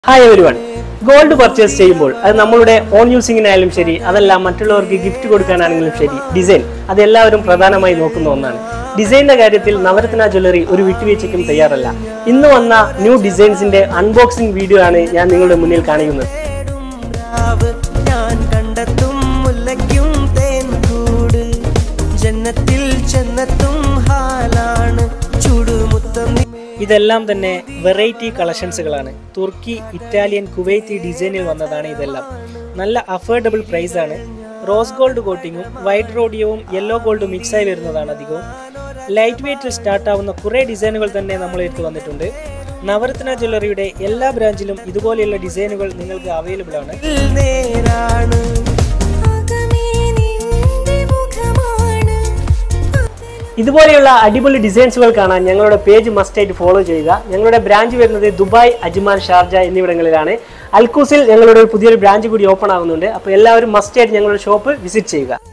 Hi everyone. Gold purchase ചെയ്യുമ്പോൾ അത് നമ്മളുടെ ഓൺ യൂസിങ്ങിനായാലും ശരി അതല്ല മറ്റുള്ളവർക്ക് ഗിഫ്റ്റ് കൊടുക്കാനാണെങ്കിലും ശരി ഡിസൈൻ അത് എല്ലാവരും പ്രധാനമായി നോക്കുന്ന ഒന്നാണ്. ഡിസൈനിന്റെ കാര്യത്തിൽ നവരത്ന ജ്വല്ലറി ഒരു വിട്ടുവീഴ്ചയ്ക്കും തയ്യാറല്ല. ഇന്ന് വന്ന ന്യൂ ഡിസൈൻസിന്റെ അൺബോക്സിംഗ് വീഡിയോ ആണ് ഞാൻ നിങ്ങളുടെ മുന്നിൽ കാണിക്കുന്നത്. ഇതെല്ലാം തന്നെ വെറൈറ്റി കളക്ഷൻസുകളാണ്. തുർക്കി, ഇറ്റാലിയൻ, കുവൈത്തി ഡിസൈനിൽ വന്നതാണ് ഇതെല്ലാം. നല്ല അഫോർഡബിൾ പ്രൈസ് ആണ്. റോസ് ഗോൾഡ് കോട്ടിങ്ങും വൈറ്റ് റോഡിയവും യെല്ലോ ഗോൾഡും മിക്സായി വരുന്നതാണ് അധികവും. ലൈറ്റ് വെയ്റ്റിൽ സ്റ്റാർട്ട് ആവുന്ന കുറേ ഡിസൈനുകൾ തന്നെ നമ്മളെടുത്ത് വന്നിട്ടുണ്ട്. നവരത്ന ജ്വല്ലറിയുടെ എല്ലാ ബ്രാഞ്ചിലും ഇതുപോലെയുള്ള ഡിസൈനുകൾ നിങ്ങൾക്ക് അവൈലബിൾ ആണ്. ഇതുപോലെയുള്ള അടിപൊളി ഡിസൈൻസുകൾ കാണാൻ ഞങ്ങളുടെ പേജ് മസ്റ്റായിട്ട് ഫോളോ ചെയ്യുക. ഞങ്ങളുടെ ബ്രാഞ്ച് വരുന്നത് ദുബായ്, അജ്മാൻ, ഷാർജ എന്നിവിടങ്ങളിലാണ്. അൽക്കൂസിൽ ഞങ്ങളുടെ പുതിയൊരു ബ്രാഞ്ച് കൂടി ഓപ്പൺ ആകുന്നുണ്ട്. അപ്പോൾ എല്ലാവരും മസ്റ്റായിട്ട് ഞങ്ങളുടെ ഷോപ്പ് വിസിറ്റ് ചെയ്യുക.